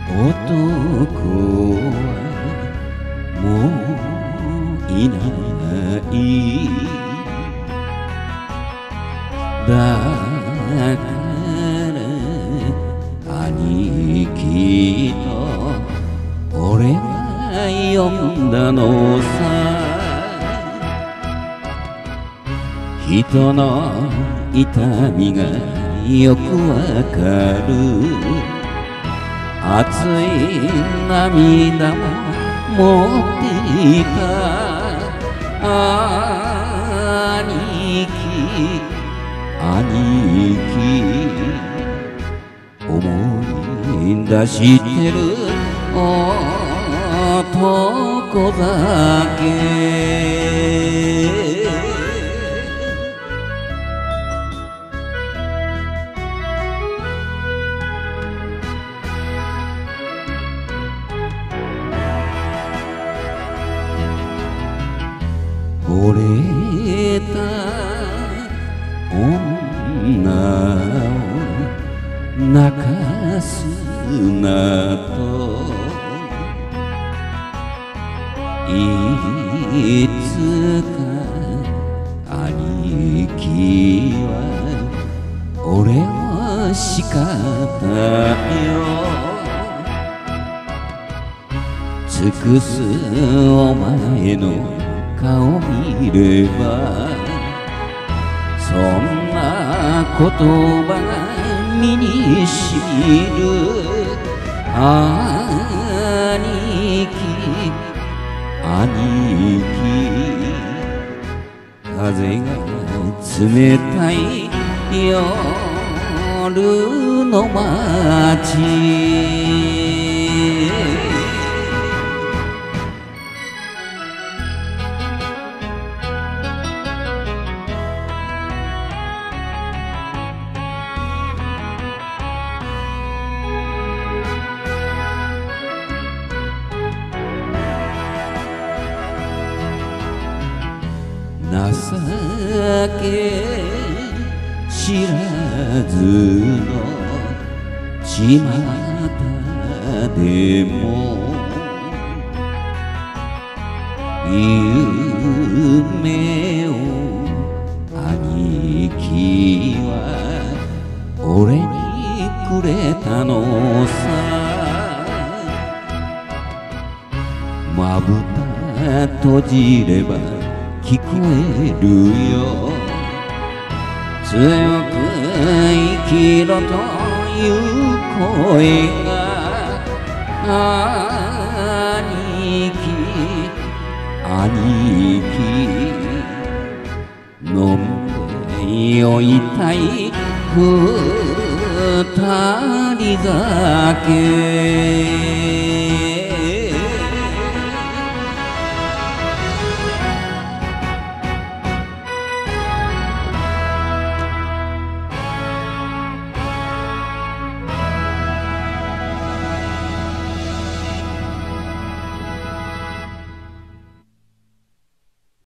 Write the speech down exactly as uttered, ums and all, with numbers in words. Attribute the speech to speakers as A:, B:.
A: 男はもういないだから兄貴と俺は呼んだのさ。人の痛みがよくわかる。熱い涙も持っていた兄貴兄貴思い出してる男だけ。惚れた女を泣かすなといつか兄貴は俺を叱ったよ。尽くすお前の顔見ればそんな言葉が身にしみる。兄貴兄貴風が冷たい夜の街。情け知らずの巷でも夢を兄貴は俺にくれたのさ。まぶた閉じれば聞こえるよ。強く生きろという声が兄貴兄貴飲んで酔いたい二人酒。